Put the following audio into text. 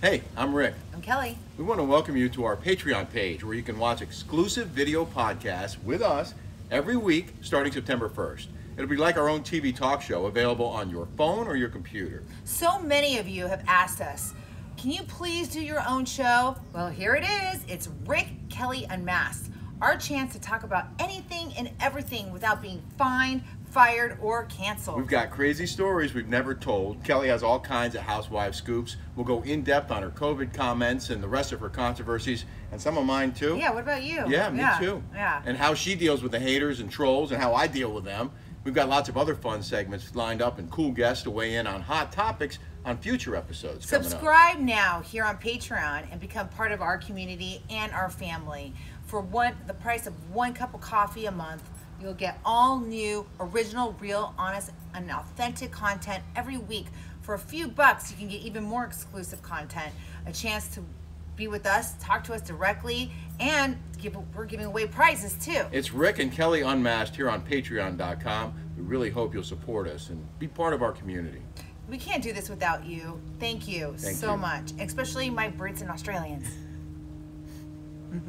Hey, I'm Rick. I'm Kelly. We want to welcome you to our Patreon page where you can watch exclusive video podcasts with us every week starting September 1st. It'll be like our own TV talk show available on your phone or your computer. So many of you have asked us, can you please do your own show? Well, here it is. It's Rick, Kelly Unmasked. Our chance to talk about anything and everything without being fined, fired, or canceled. We've got crazy stories we've never told. Kelly has all kinds of Housewives scoops. We'll go in depth on her COVID comments and the rest of her controversies, and some of mine too. Yeah, what about you? Yeah, me too. Yeah. And how she deals with the haters and trolls and how I deal with them. We've got lots of other fun segments lined up and cool guests to weigh in on hot topics on future episodes coming up. Subscribe now here on Patreon and become part of our community and our family. For the price of one cup of coffee a month, you'll get all new, original, real, honest, and authentic content every week. For a few bucks, you can get even more exclusive content, a chance to be with us, talk to us directly, and we're giving away prizes too. It's Rick and Kelly Unmasked here on Patreon.com. We really hope you'll support us and be part of our community. We can't do this without you. Thank you so much, especially my Brits and Australians.